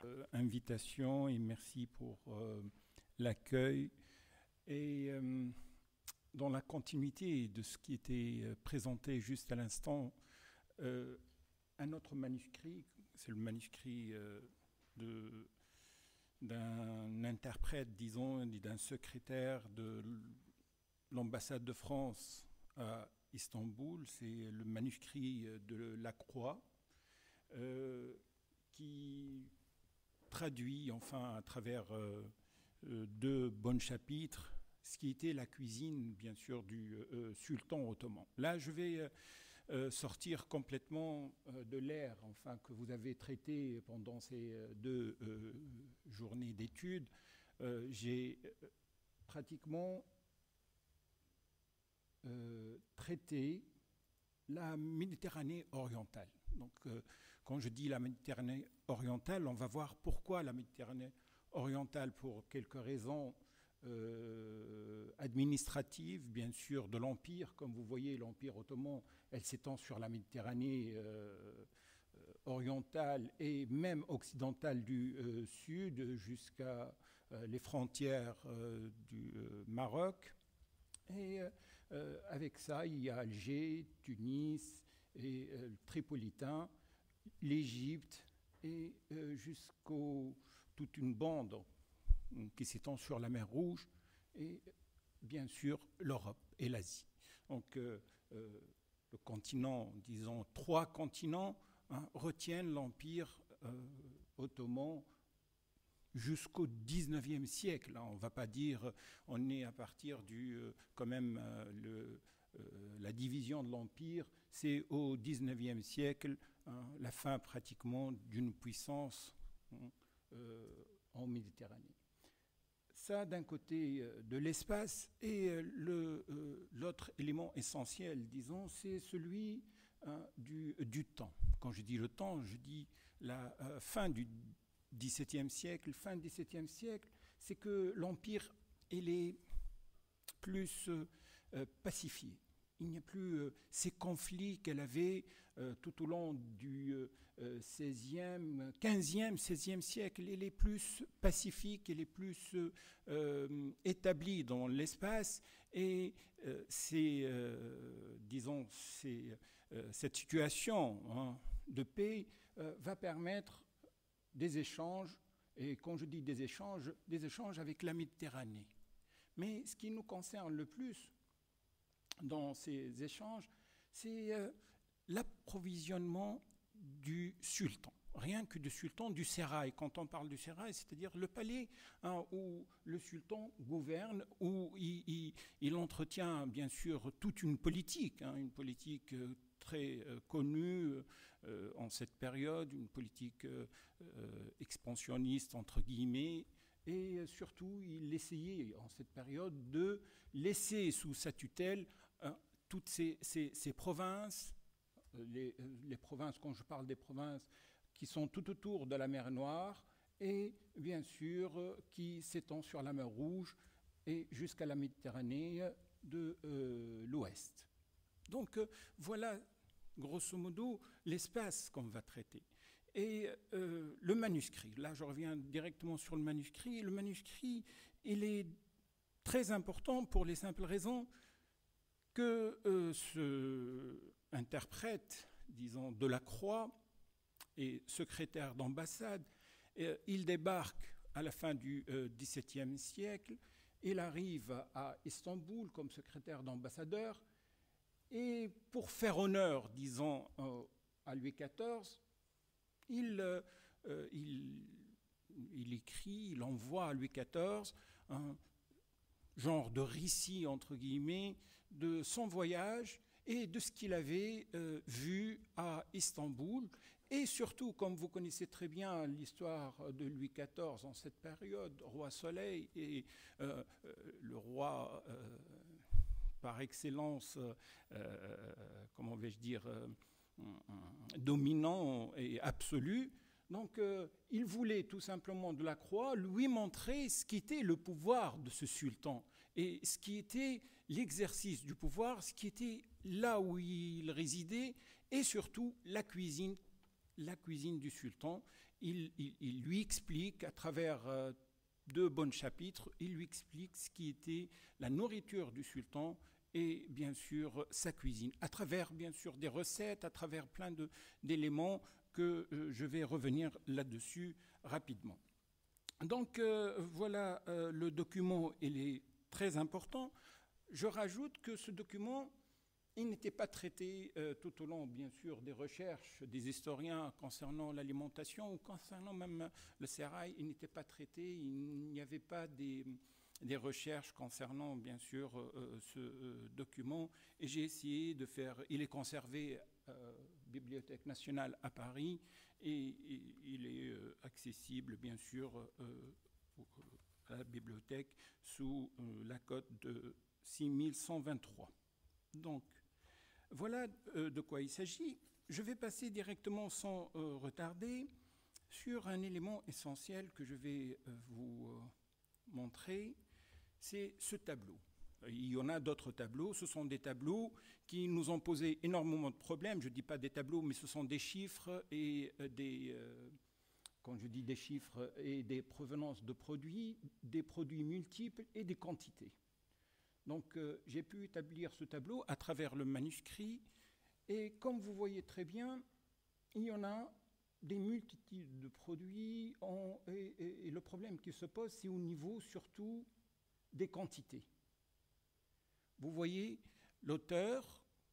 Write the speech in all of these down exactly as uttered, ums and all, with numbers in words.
euh, invitation et merci pour euh, l'accueil. Et euh, dans la continuité de ce qui était présenté juste à l'instant, euh, un autre manuscrit, c'est le manuscrit euh, de, d'un interprète, disons, d'un secrétaire de l'ambassade de France à Istanbul, c'est le manuscrit de La Croix, euh, qui traduit, enfin, à travers euh, deux bons chapitres, ce qui était la cuisine, bien sûr, du euh, sultan ottoman. Là, je vais euh, sortir complètement euh, de l'ère, enfin, que vous avez traité pendant ces deux euh, journées d'études. Euh, j'ai pratiquement euh, traité la Méditerranée orientale. Donc, euh, quand je dis la Méditerranée orientale, on va voir pourquoi la Méditerranée orientale, pour quelques raisons euh, administratives, bien sûr, de l'Empire. Comme vous voyez, l'Empire ottoman, elle s'étend sur la Méditerranée euh, orientale et même occidentale du euh, sud jusqu'à euh, les frontières euh, du euh, Maroc. Et euh, avec ça, il y a Alger, Tunis et euh, le Tripolitain, l'Égypte et euh, jusqu'au toute une bande qui s'étend sur la mer Rouge et bien sûr l'Europe et l'Asie. Donc euh, euh, le continent, disons trois continents, hein, retiennent l'Empire euh, ottoman jusqu'au dix-neuvième siècle. On ne va pas dire, on est à partir du, euh, quand même, euh, le, euh, la division de l'Empire, c'est au dix-neuvième siècle, hein, la fin pratiquement d'une puissance hein, euh, en Méditerranée. Ça, d'un côté euh, de l'espace, et euh, le, euh, l'autre élément essentiel, disons, c'est celui hein, du, du temps. Quand je dis le temps, je dis la euh, fin du dix-septième siècle, fin dix-septième siècle, c'est que l'Empire il est plus euh, pacifié. Il n'y a plus euh, ces conflits qu'elle avait euh, tout au long du euh, seizième, quinzième, seizième siècle. Elle est plus pacifique, elle est plus euh, établie dans l'espace et euh, c'est, euh, disons, c'est, euh, cette situation hein, de paix euh, va permettre des échanges, et quand je dis des échanges, des échanges avec la Méditerranée. Mais ce qui nous concerne le plus dans ces échanges, c'est euh, l'approvisionnement du sultan. Rien que du sultan, du sérail. Quand on parle du sérail, c'est-à-dire le palais hein, où le sultan gouverne, où il, il, il entretient bien sûr toute une politique, hein, une politique euh, très euh, connue euh, en cette période, une politique euh, euh, expansionniste entre guillemets, et euh, surtout il essayait en cette période de laisser sous sa tutelle euh, toutes ces, ces, ces provinces, les, les provinces, quand je parle des provinces qui sont tout autour de la mer Noire et bien sûr euh, qui s'étend sur la mer Rouge et jusqu'à la Méditerranée de euh, l'Ouest. Donc euh, voilà grosso modo l'espace qu'on va traiter. Et euh, le manuscrit, là je reviens directement sur le manuscrit, le manuscrit il est très important pour les simples raisons que euh, ce interprète, disons, de la Croix et secrétaire d'ambassade, euh, il débarque à la fin du euh, dix-septième siècle, il arrive à Istanbul comme secrétaire d'ambassadeur, et pour faire honneur, disons, euh, à Louis quatorze, il, euh, il, il écrit, il envoie à Louis quatorze un genre de récit, entre guillemets, de son voyage et de ce qu'il avait euh, vu à Istanbul. Et surtout, comme vous connaissez très bien l'histoire de Louis quatorze en cette période, roi Soleil et euh, le roi euh, par excellence, euh, comment vais-je dire, euh, dominant et absolu. Donc, euh, il voulait tout simplement de la Croix lui montrer ce qu'était le pouvoir de ce sultan et ce qui était l'exercice du pouvoir, ce qui était là où il résidait et surtout la cuisine, la cuisine du sultan. il, il, il lui explique, à travers euh, deux bons chapitres, il lui explique ce qui était la nourriture du sultan et bien sûr sa cuisine, à travers bien sûr des recettes, à travers plein de, d'éléments que euh, je vais revenir là-dessus rapidement. Donc euh, voilà, euh, le document, il est très important. Je rajoute que ce document, il n'était pas traité euh, tout au long, bien sûr, des recherches des historiens concernant l'alimentation ou concernant même le sérail. Il n'était pas traité, il n'y avait pas des, des recherches concernant, bien sûr, euh, ce euh, document. Et j'ai essayé de faire... Il est conservé à la Bibliothèque nationale à Paris et, et il est euh, accessible, bien sûr, euh, à la bibliothèque sous euh, la cote de six mille cent vingt-trois. Donc, voilà euh, de quoi il s'agit. Je vais passer directement sans euh, retarder sur un élément essentiel que je vais euh, vous euh, montrer, c'est ce tableau. Il y en a d'autres tableaux, ce sont des tableaux qui nous ont posé énormément de problèmes. Je ne dis pas des tableaux, mais ce sont des chiffres et euh, des... Euh, quand je dis des chiffres et des provenances de produits, des produits multiples et des quantités. Donc euh, j'ai pu établir ce tableau à travers le manuscrit et comme vous voyez très bien, il y en a des multitudes de produits en, et, et, et le problème qui se pose, c'est au niveau surtout des quantités. Vous voyez, l'auteur,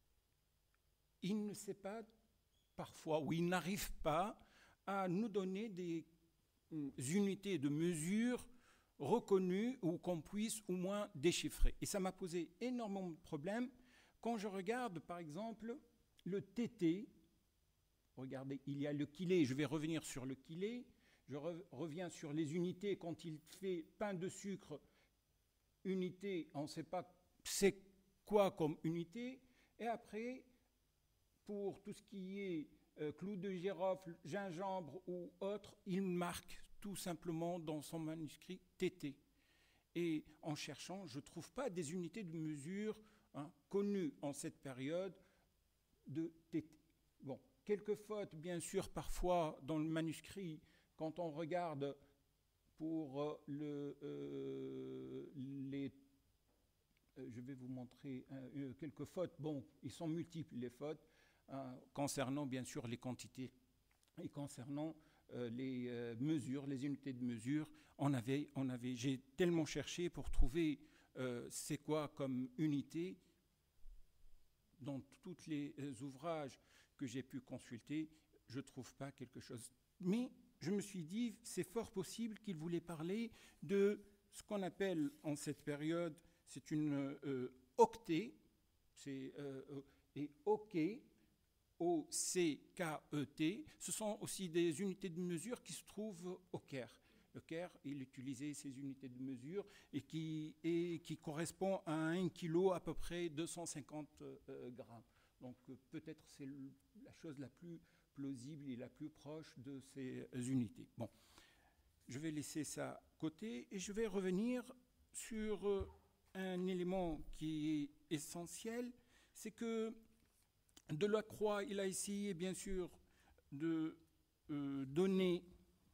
il ne sait pas parfois ou il n'arrive pas à nous donner des euh, unités de mesure reconnues ou qu'on puisse au moins déchiffrer. Et ça m'a posé énormément de problèmes quand je regarde par exemple le T T. Regardez, il y a le kilé, je vais revenir sur le kilé, je re- reviens sur les unités. Quand il fait pain de sucre, unité, on ne sait pas c'est quoi comme unité. Et après, pour tout ce qui est euh, clou de girofle, gingembre ou autre, il marque tout simplement dans son manuscrit T T. Et en cherchant, je ne trouve pas des unités de mesure hein, connues en cette période de T T. Bon, quelques fautes, bien sûr, parfois dans le manuscrit, quand on regarde pour euh, le, euh, les... Euh, je vais vous montrer euh, quelques fautes. Bon, ils sont multiples, les fautes, hein, concernant, bien sûr, les quantités et concernant euh, les euh, mesures, les unités de mesure. On avait, on avait, j'ai tellement cherché pour trouver euh, c'est quoi comme unité dans tous les euh, ouvrages que j'ai pu consulter, je ne trouve pas quelque chose. Mais je me suis dit, c'est fort possible qu'il voulait parler de ce qu'on appelle en cette période, c'est une euh, octet, c'est euh, et OK, O C K E T, ce sont aussi des unités de mesure qui se trouvent au Caire. Le Caire, il utilisait ces unités de mesure et qui, et qui correspond à un kilo à peu près deux cent cinquante euh, grammes. Donc euh, peut-être c'est le, la chose la plus plausible et la plus proche de ces unités. Bon, je vais laisser ça côté et je vais revenir sur euh, un élément qui est essentiel, c'est que Delacroix, il a essayé bien sûr de euh, donner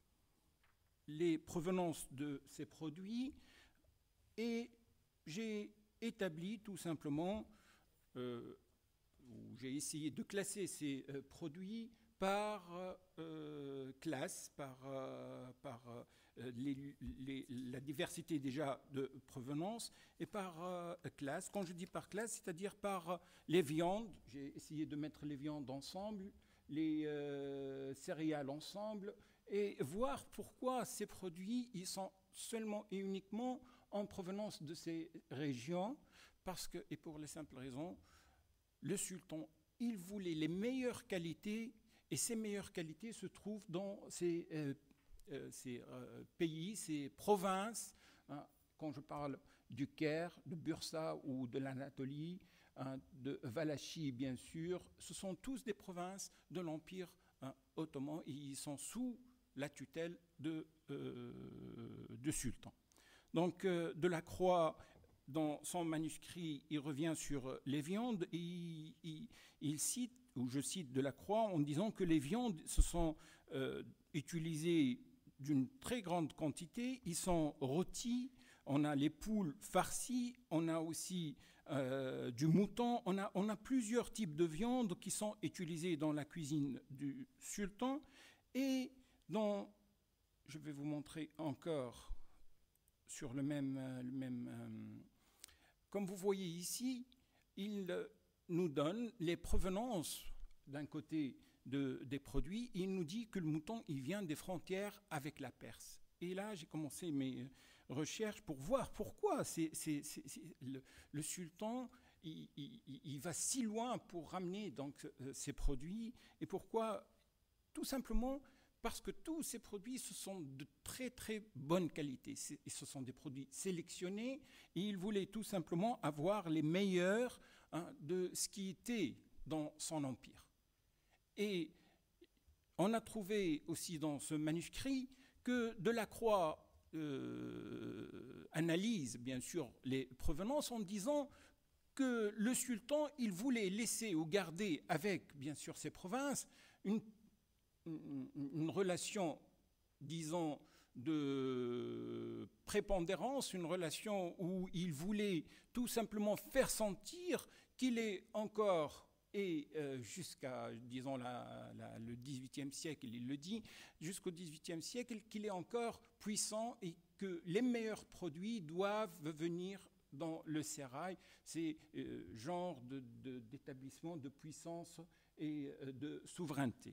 les provenances de ces produits et j'ai établi tout simplement, euh, j'ai essayé de classer ces euh, produits par euh, classe, par, euh, par euh, les, les, la diversité déjà de provenance et par euh, classe. Quand je dis par classe, c'est-à-dire par les viandes, j'ai essayé de mettre les viandes ensemble, les euh, céréales ensemble, et voir pourquoi ces produits ils sont seulement et uniquement en provenance de ces régions, parce que, et pour les simples raisons, le sultan, il voulait les meilleures qualités, et ces meilleures qualités se trouvent dans ces, euh, euh, ces euh, pays, ces provinces, hein, quand je parle du Caire, de Bursa ou de l'Anatolie, hein, de Valachie bien sûr, ce sont tous des provinces de l'Empire hein, ottoman, et ils sont sous la tutelle de, euh, de sultan. Donc euh, Delacroix, dans son manuscrit, il revient sur les viandes et il, il, il cite où je cite Delacroix en disant que les viandes se sont euh, utilisées d'une très grande quantité, ils sont rôtis, on a les poules farcies, on a aussi euh, du mouton, on a, on a plusieurs types de viandes qui sont utilisées dans la cuisine du sultan. Et dans, je vais vous montrer encore sur le même... Le même euh, comme vous voyez ici, il nous donne les provenances d'un côté de, des produits. Il nous dit que le mouton, il vient des frontières avec la Perse. Et là, j'ai commencé mes recherches pour voir pourquoi c'est, c'est, c'est, c'est le, le sultan, il, il, il va si loin pour ramener donc, euh, ces produits. Et pourquoi? Tout simplement parce que tous ces produits, ce sont de très très bonne qualité. C'est, ce sont des produits sélectionnés et il voulait tout simplement avoir les meilleurs hein, de ce qui était dans son empire. Et on a trouvé aussi dans ce manuscrit que Delacroix euh, analyse bien sûr les provenances en disant que le sultan, il voulait laisser ou garder avec bien sûr ses provinces une, une, une relation, disons, de prépondérance, une relation où il voulait tout simplement faire sentir qu'il est encore, et euh, jusqu'à, disons, la, la, le dix-huitième siècle, il le dit, jusqu'au dix-huitième siècle, qu'il est encore puissant et que les meilleurs produits doivent venir dans le sérail. C'est euh, genre de, de, d'établissement de puissance et euh, de souveraineté.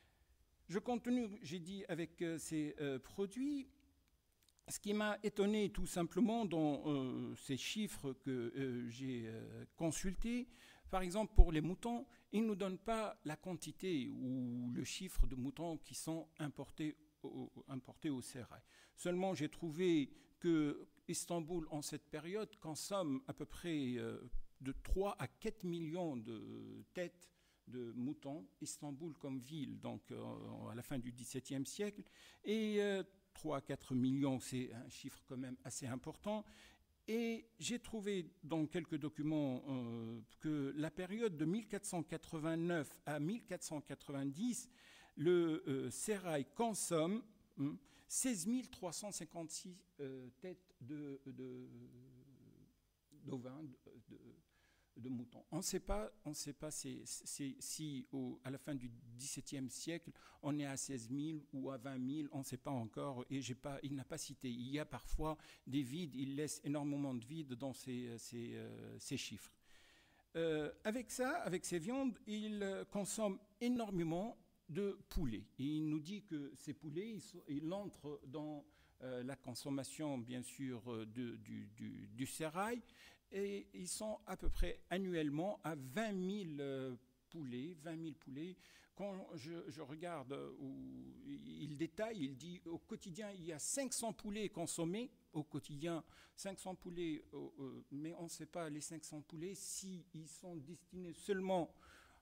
Je continue, j'ai dit, avec euh, ces euh, produits. Ce qui m'a étonné tout simplement dans euh, ces chiffres que euh, j'ai euh, consultés, par exemple pour les moutons, ils ne nous donnent pas la quantité ou le chiffre de moutons qui sont importés au, importés au sérail. Seulement j'ai trouvé que Istanbul en cette période consomme à peu près euh, de trois à quatre millions de têtes de moutons, Istanbul comme ville, donc euh, à la fin du dix-septième siècle, et euh, trois à quatre millions, c'est un chiffre quand même assez important. Et j'ai trouvé dans quelques documents euh, que la période de mille quatre cent quatre-vingt-neuf à mille quatre cent quatre-vingt-dix, le euh, sérail consomme hein, seize mille trois cent cinquante-six euh, têtes de, de, d'ovins, de, de, de moutons. On ne sait pas, on ne sait pas c'est, c'est, si au, à la fin du dix-septième siècle, on est à seize mille ou à vingt mille, on ne sait pas encore, et j'ai pas, il n'a pas cité. Il y a parfois des vides, il laisse énormément de vides dans ces, ces, euh, ces chiffres. Euh, avec ça, avec ces viandes, il consomme énormément de poulets. Et il nous dit que ces poulets, ils, sont, ils entrent dans euh, la consommation, bien sûr, de, du, du, du sérail, et ils sont à peu près annuellement à vingt mille euh, poulets, vingt mille poulets. Quand je, je regarde où il détaille, il dit au quotidien, il y a cinq cents poulets consommés, au quotidien, cinq cents poulets, euh, euh, mais on ne sait pas les cinq cents poulets s'ils sont destinés seulement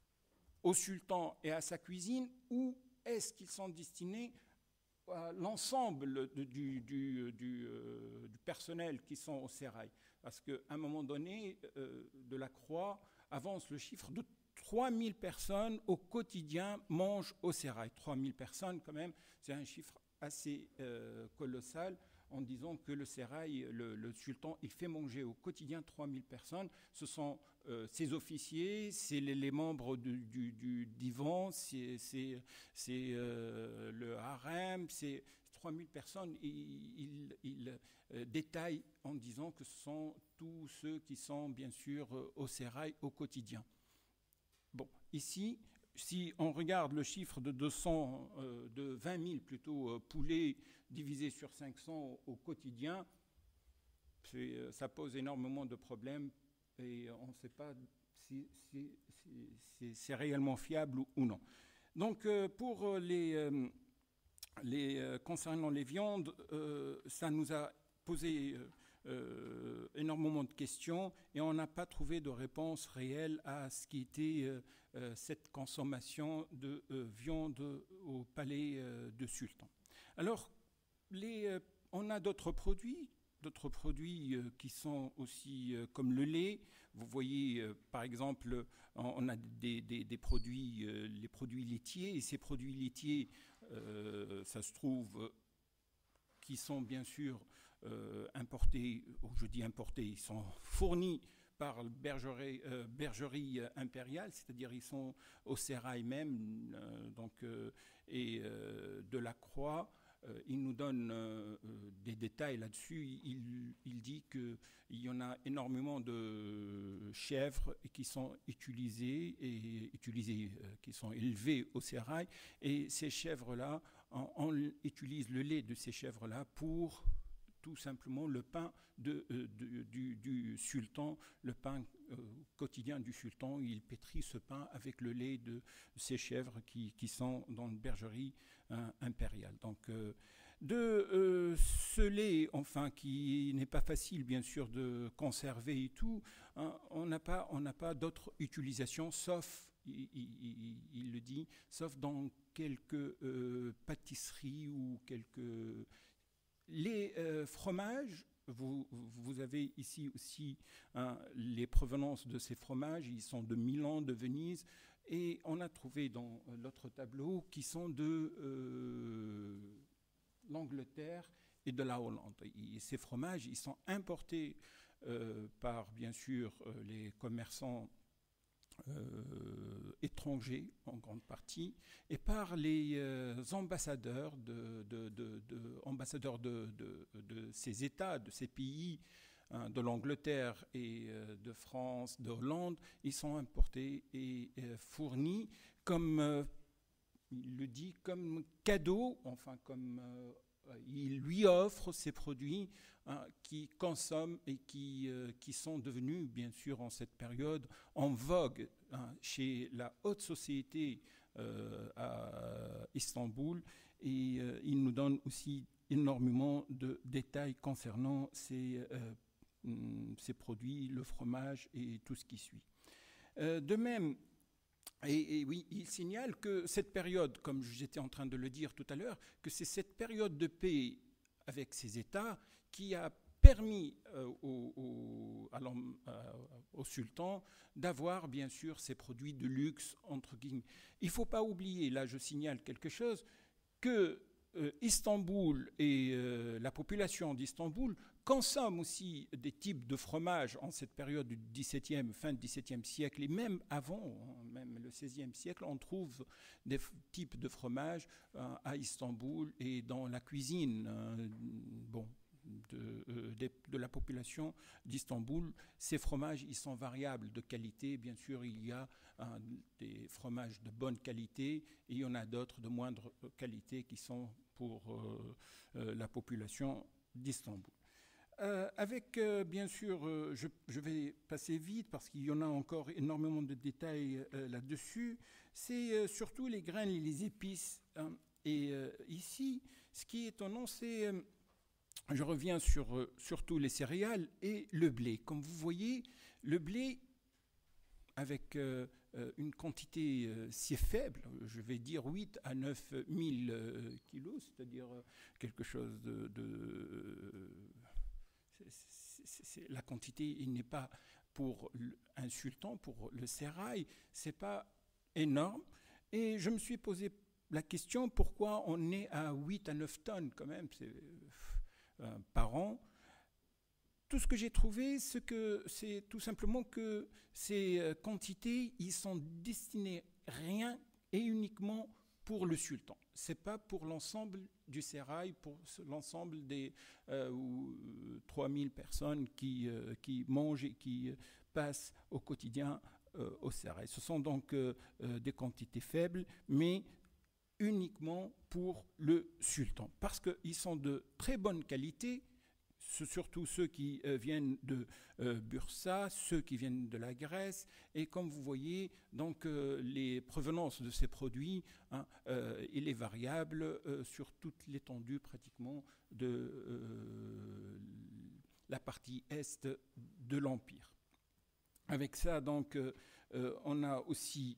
au sultan et à sa cuisine, ou est-ce qu'ils sont destinés à l'ensemble de, du, du, du, euh, du personnel qui sont au sérail. Parce qu'à un moment donné, euh, Delacroix avance le chiffre de trois mille personnes au quotidien mangent au sérail. trois mille personnes, quand même, c'est un chiffre assez euh, colossal, en disant que le sérail, le, le sultan, il fait manger au quotidien trois mille personnes. Ce sont euh, ses officiers, c'est les, les membres du, du, du divan, c'est, c'est, c'est euh, le harem, c'est trois mille personnes. Il, il, il euh, détaille en disant que ce sont tous ceux qui sont bien sûr euh, au sérail au quotidien. Bon, ici, si on regarde le chiffre de deux cents, euh, de vingt mille plutôt euh, poulets divisé sur cinq cents au, au quotidien, c'est, euh, ça pose énormément de problèmes et on ne sait pas si, si, si, si c'est réellement fiable ou, ou non. Donc euh, pour les, euh, les euh, concernant les viandes, euh, ça nous a posé euh, euh, énormément de questions et on n'a pas trouvé de réponse réelle à ce qui était euh, euh, cette consommation de euh, viande au palais euh, de sultan. Alors, les, euh, on a d'autres produits d'autres produits euh, qui sont aussi euh, comme le lait. Vous voyez, euh, par exemple, on, on a des, des, des produits, euh, les produits laitiers, et ces produits laitiers, euh, ça se trouve, euh, qui sont bien sûr euh, importés, ou je dis importés, ils sont fournis par bergerie, euh, bergerie impériale, c'est-à-dire ils sont au sérail même, euh, donc, euh, et euh, de la Croix. Euh, il nous donne euh, des détails là-dessus. Il, il dit qu'il y en a énormément de chèvres qui sont utilisées, et utilisées, euh, qui sont élevées au sérail. Et ces chèvres-là, on, on utilise le lait de ces chèvres-là pour tout simplement le pain de, euh, de, du, du sultan, le pain euh, quotidien du sultan. Il pétrit ce pain avec le lait de ces chèvres qui, qui sont dans une bergerie hein, impériale. Donc, euh, de euh, ce lait, enfin, qui n'est pas facile, bien sûr, de conserver et tout, hein, on n'a pas, on n'a pas d'autre utilisation, sauf, il, il, il le dit, sauf dans quelques euh, pâtisseries ou quelques... Les euh, fromages, vous, vous avez ici aussi hein, les provenances de ces fromages, ils sont de Milan, de Venise, et on a trouvé dans l'autre tableau qui sont de euh, l'Angleterre et de la Hollande. Et ces fromages, ils sont importés euh, par, bien sûr, euh, les commerçants Euh, étrangers en grande partie, et par les euh, ambassadeurs, de, de, de, de ambassadeurs de, de, de ces États, de ces pays, hein, de l'Angleterre et euh, de France, de Hollande. Ils sont importés et euh, fournis comme, euh, il le dit, comme cadeau, enfin comme euh, il lui offre ces produits hein, qui consomment et qui, euh, qui sont devenus, bien sûr, en cette période, en vogue hein, chez la haute société euh, à Istanbul. Et euh, il nous donne aussi énormément de détails concernant ces, euh, ces produits, le fromage et tout ce qui suit. Euh, de même, Et, et oui, il signale que cette période, comme j'étais en train de le dire tout à l'heure, que c'est cette période de paix avec ces États qui a permis euh, au, au, à euh, au sultan d'avoir bien sûr ces produits de luxe, entre guillemets. Il ne faut pas oublier, là je signale quelque chose, que euh, Istanbul et euh, la population d'Istanbul consomment aussi des types de fromages en cette période du dix-septième, fin du dix-septième siècle, et même avant, même le seizième siècle, on trouve des f- types de fromages euh, à Istanbul et dans la cuisine euh, bon, de, euh, de, de la population d'Istanbul. Ces fromages, ils sont variables de qualité. Bien sûr, il y a euh, des fromages de bonne qualité et il y en a d'autres de moindre qualité qui sont pour euh, euh, la population d'Istanbul. Euh, avec, euh, bien sûr, euh, je, je vais passer vite parce qu'il y en a encore énormément de détails euh, là-dessus, c'est euh, surtout les graines et les épices. Hein. Et euh, ici, ce qui est étonnant, c'est, euh, je reviens sur euh, surtout les céréales et le blé. Comme vous voyez, le blé, avec euh, euh, une quantité euh, si faible, je vais dire huit à neuf mille euh, kilos, c'est-à-dire euh, quelque chose de... de euh, c'est, c'est, c'est, la quantité, il n'est pas pour un sultan, pour le sérail, c'est pas énorme. Et je me suis posé la question, pourquoi on est à huit à neuf tonnes quand même c'est, euh, par an. Tout ce que j'ai trouvé, c'est, que, c'est tout simplement que ces quantités, ils sont destinées rien et uniquement pour le sultan. Ce n'est pas pour l'ensemble du sérail, pour l'ensemble des euh, trois mille personnes qui, euh, qui mangent et qui euh, passent au quotidien euh, au sérail. Ce sont donc euh, euh, des quantités faibles, mais uniquement pour le sultan, parce qu'ils sont de très bonne qualité. C'est surtout ceux qui euh, viennent de euh, Bursa, ceux qui viennent de la Grèce, et comme vous voyez, donc euh, les provenances de ces produits, hein, euh, il est variable euh, sur toute l'étendue pratiquement de euh, la partie est de l'Empire. Avec ça, donc, euh, euh, on a aussi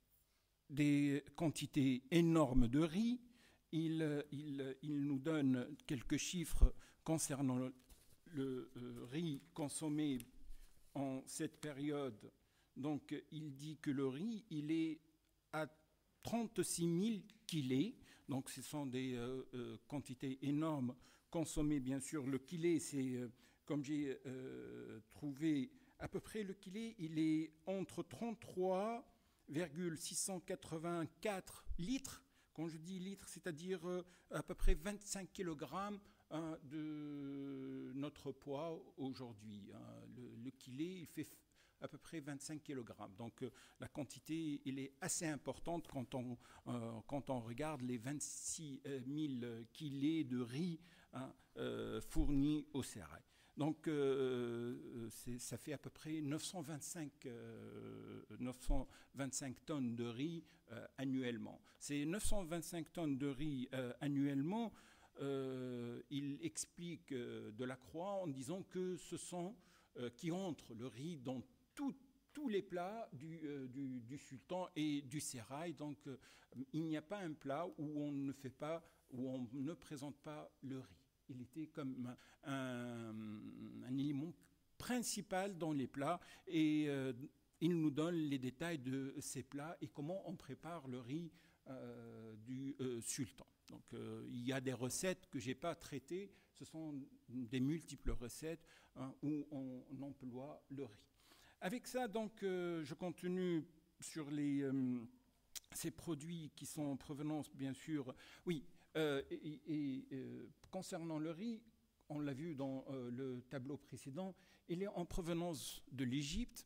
des quantités énormes de riz. Il, il, il nous donne quelques chiffres concernant le, le euh, riz consommé en cette période. Donc, il dit que le riz, il est à trente-six mille kilés. Donc, ce sont des euh, euh, quantités énormes consommées, bien sûr. Le kilé, c'est, euh, comme j'ai euh, trouvé, à peu près le kilé, il est entre trente-trois virgule six cent quatre-vingt-quatre litres. Quand je dis litres, c'est-à-dire euh, à peu près vingt-cinq kilogrammes hein, de notre poids aujourd'hui. Hein. Le, le kilé, il fait à peu près vingt-cinq kilogrammes. Donc euh, la quantité, il est assez importante quand on, euh, quand on regarde les vingt-six mille kilés de riz hein, euh, fournis au sérail. Donc euh, ça fait à peu près neuf cent vingt-cinq, euh, neuf cent vingt-cinq tonnes de riz euh, annuellement. Ces neuf cent vingt-cinq tonnes de riz euh, annuellement, euh, il explique euh, Delacroix en disant que ce sont, euh, qui entrent le riz dans tout, tous les plats du, euh, du, du sultan et du sérail. Donc euh, il n'y a pas un plat où on ne fait pas, où on ne présente pas le riz. Il était comme un, un, un élément principal dans les plats et euh, il nous donne les détails de ces plats et comment on prépare le riz euh, du euh, sultan. Donc euh, il y a des recettes que je n'ai pas traitées, ce sont des multiples recettes hein, où on, on emploie le riz. Avec ça, donc, euh, je continue sur les, euh, ces produits qui sont en provenance, bien sûr. Oui, euh, et, et euh, concernant le riz, on l'a vu dans euh, le tableau précédent, il est en provenance de l'Égypte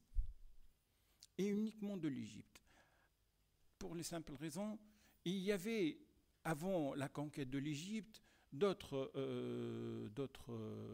et uniquement de l'Égypte. Pour les simples raisons, il y avait, avant la conquête de l'Égypte, d'autres euh, d'autres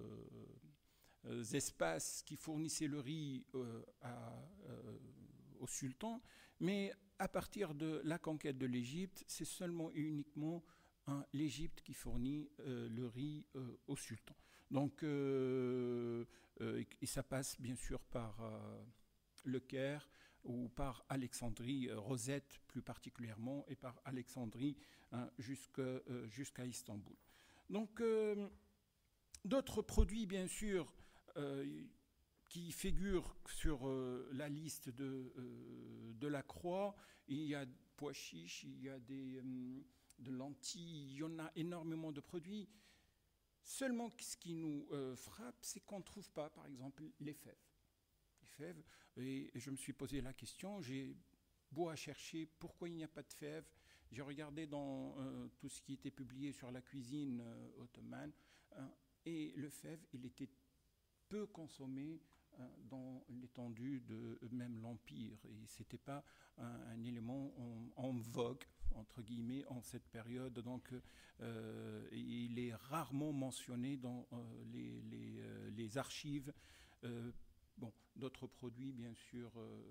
euh, espaces qui fournissaient le riz euh, à, euh, au sultan, mais à partir de la conquête de l'Égypte, c'est seulement et uniquement hein, l'Égypte qui fournit euh, le riz euh, au sultan. Donc, euh, euh, et ça passe bien sûr par euh, le Caire ou par Alexandrie, euh, Rosette plus particulièrement, et par Alexandrie hein, jusqu'à euh, jusqu'à Istanbul. Donc, euh, d'autres produits, bien sûr, euh, qui figurent sur euh, la liste de, euh, de la Croix. Il y a pois chiches, il y a des, euh, de lentilles, il y en a énormément de produits. Seulement, ce qui nous euh, frappe, c'est qu'on ne trouve pas, par exemple, les fèves. Les fèves, et je me suis posé la question, j'ai beau à chercher pourquoi il n'y a pas de fèves. J'ai regardé dans euh, tout ce qui était publié sur la cuisine euh, ottomane, hein, et le fève, il était peu consommé hein, dans l'étendue de même l'Empire. Et ce n'était pas un, un élément en, en vogue, entre guillemets, en cette période. Donc, euh, il est rarement mentionné dans euh, les, les, euh, les archives. Euh, bon, d'autres produits, bien sûr, euh,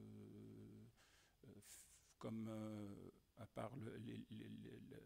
euh, comme, euh, à part le, les, les, les, le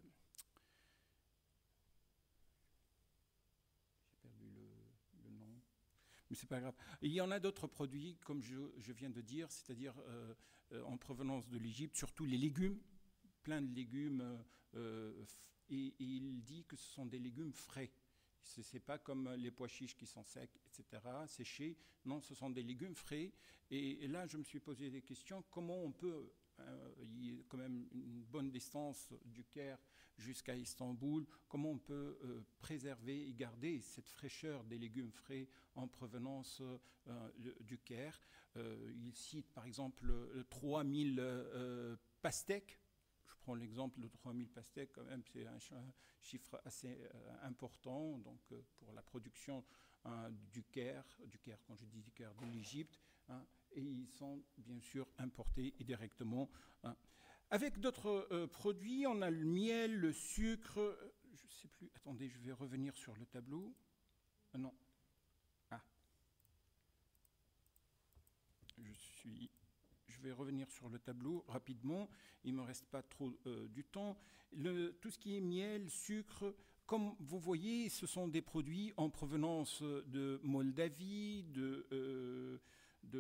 j'ai perdu le, le nom. Mais c'est pas grave. Il y en a d'autres produits, comme je, je viens de dire, c'est-à-dire euh, euh, en provenance de l'Égypte, surtout les légumes, plein de légumes, euh, et, et il dit que ce sont des légumes frais. Ce n'est pas comme les pois chiches qui sont secs, et cetera, séchés. Non, ce sont des légumes frais. Et, et là, je me suis posé des questions. Comment on peut, euh, il y a quand même une bonne distance du Caire jusqu'à Istanbul, comment on peut euh, préserver et garder cette fraîcheur des légumes frais en provenance euh, du Caire. Euh, il cite par exemple euh, trois mille euh, pastèques. Je prends l'exemple de trois mille pastèques, quand même, c'est un chiffre assez euh, important donc, euh, pour la production hein, du Caire, du Caire, quand je dis du Caire, de l'Égypte, hein, et ils sont bien sûr importés et directement. Hein. Avec d'autres euh, produits, on a le miel, le sucre, euh, je ne sais plus, attendez, je vais revenir sur le tableau. Euh, non. Ah. Je suis... Je vais revenir sur le tableau rapidement, il ne me reste pas trop euh, du temps. Le, tout ce qui est miel, sucre, comme vous voyez, ce sont des produits en provenance de Moldavie, de... Euh, de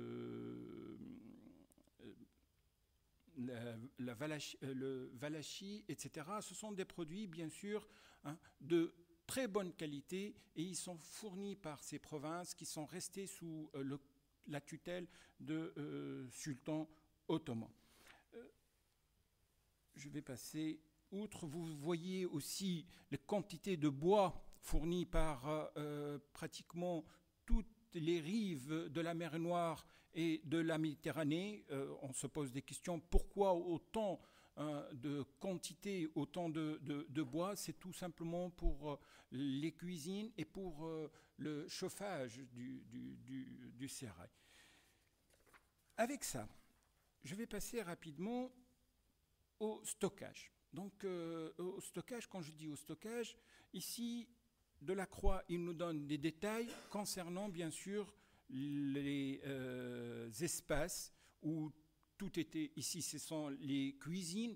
euh, La, la Valachie, le Valachie, et cetera. Ce sont des produits, bien sûr, hein, de très bonne qualité et ils sont fournis par ces provinces qui sont restées sous euh, le, la tutelle de euh, sultans ottomans. Euh, je vais passer outre. Vous voyez aussi les quantités de bois fournies par euh, pratiquement toutes les rives de la mer Noire et de la Méditerranée. Euh, on se pose des questions, pourquoi autant hein, de quantité, autant de, de, de bois? C'est tout simplement pour euh, les cuisines et pour euh, le chauffage du, du, du, du sérail. Avec ça, je vais passer rapidement au stockage. Donc, euh, au stockage, quand je dis au stockage, ici, Delacroix, il nous donne des détails concernant, bien sûr, les euh, espaces où tout était. Ici, ce sont les cuisines.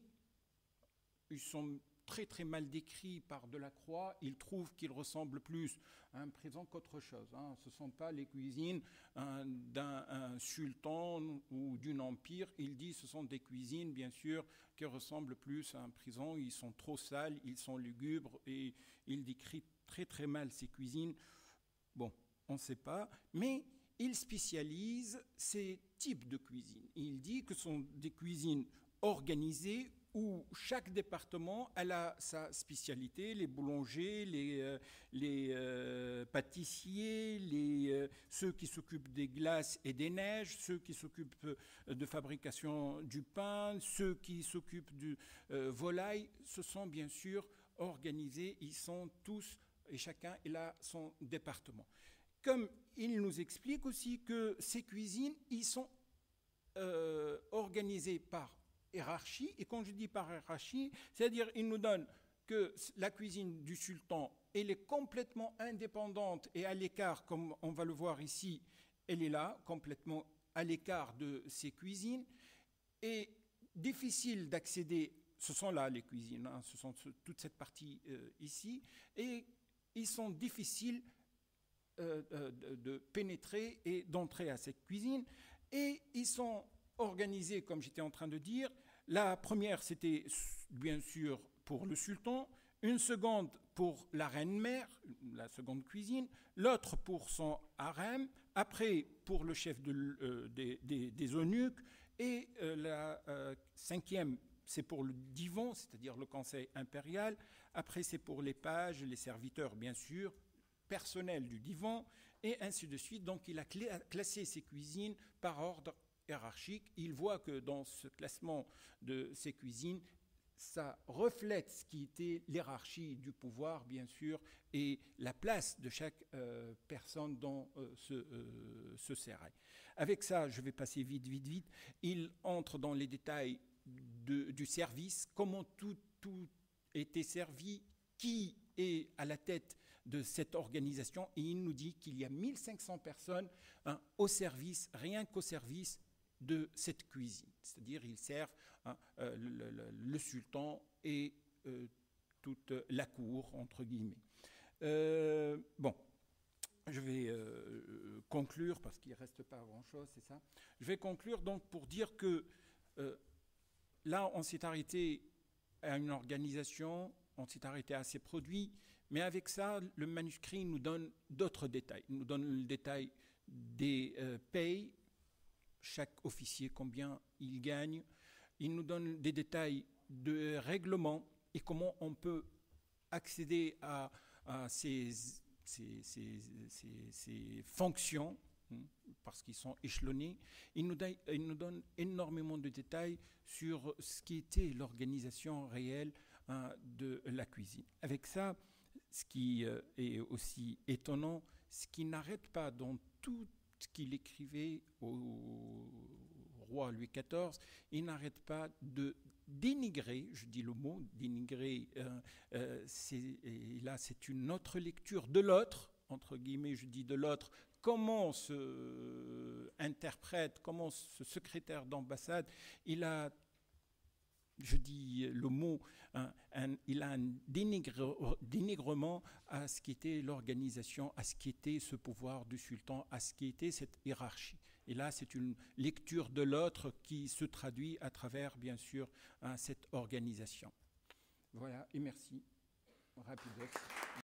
Ils sont très, très mal décrits par Delacroix. Il trouve qu'ils ressemblent plus à un présent qu'autre chose. Hein. Ce ne sont pas les cuisines hein, d'un sultan ou d'un empire. Il dit que ce sont des cuisines, bien sûr, qui ressemblent plus à un prison. Ils sont trop sales, ils sont lugubres et il décrit très très mal ces cuisines. Bon, on ne sait pas, mais il spécialise ces types de cuisines. Il dit que ce sont des cuisines organisées où chaque département a sa spécialité, les boulangers, les, euh, les euh, pâtissiers, les, euh, ceux qui s'occupent des glaces et des neiges, ceux qui s'occupent de fabrication du pain, ceux qui s'occupent du euh, volaille. Ce sont bien sûr organisés, ils sont tous et chacun il a son département. Comme il nous explique aussi que ces cuisines, ils sont euh, organisées par hiérarchie, et quand je dis par hiérarchie, c'est-à-dire il nous donne que la cuisine du sultan, elle est complètement indépendante et à l'écart, comme on va le voir ici, elle est là, complètement à l'écart de ces cuisines, et difficile d'accéder, ce sont là les cuisines, hein, ce sont toute cette partie euh, ici, et ils sont difficiles euh, de, de pénétrer et d'entrer à cette cuisine, et ils sont organisés, comme j'étais en train de dire. La première, c'était bien sûr pour le sultan, une seconde pour la reine-mère, la seconde cuisine, l'autre pour son harem, après pour le chef de, euh, des, des, des eunuques, et euh, la euh, cinquième, c'est pour le divan, c'est-à-dire le conseil impérial, après c'est pour les pages, les serviteurs bien sûr, personnel du divan, et ainsi de suite. Donc il a classé ces cuisines par ordre hiérarchique. Il voit que dans ce classement de ces cuisines, ça reflète ce qui était l'hiérarchie du pouvoir, bien sûr, et la place de chaque euh, personne dans euh, ce, euh, ce sérail. Avec ça, je vais passer vite, vite, vite. Il entre dans les détails de, du service, comment tout, tout était servi, qui est à la tête de cette organisation, et il nous dit qu'il y a mille cinq cents personnes hein, au service, rien qu'au service de cette cuisine. C'est-à-dire ils servent hein, euh, le, le, le sultan et euh, toute la cour, entre guillemets. Euh, bon, je vais euh, conclure, parce qu'il ne reste pas grand-chose, c'est ça. Je vais conclure donc pour dire que euh, là, on s'est arrêté à une organisation, on s'est arrêté à ses produits, mais avec ça, le manuscrit nous donne d'autres détails. Il nous donne le détail des euh, payes, chaque officier, combien il gagne. Il nous donne des détails de règlement et comment on peut accéder à, à ces, ces, ces, ces, ces fonctions, hein, parce qu'ils sont échelonnés. Il nous, donne, il nous donne énormément de détails sur ce qui était l'organisation réelle hein, de la cuisine. Avec ça, ce qui euh, est aussi étonnant, ce qui n'arrête pas dans tout ce qu'il écrivait au roi Louis quatorze, il n'arrête pas de dénigrer, je dis le mot, dénigrer, euh, euh, c'est, et là c'est une autre lecture de l'autre, entre guillemets je dis de l'autre, comment ce interprète, comment ce secrétaire d'ambassade, il a, je dis le mot, un, un, il a un dénigre, dénigrement à ce qui était l'organisation, à ce qui était ce pouvoir du sultan, à ce qui était cette hiérarchie. Et là, c'est une lecture de l'autre qui se traduit à travers, bien sûr, hein, cette organisation. Voilà, et merci. Rapidex.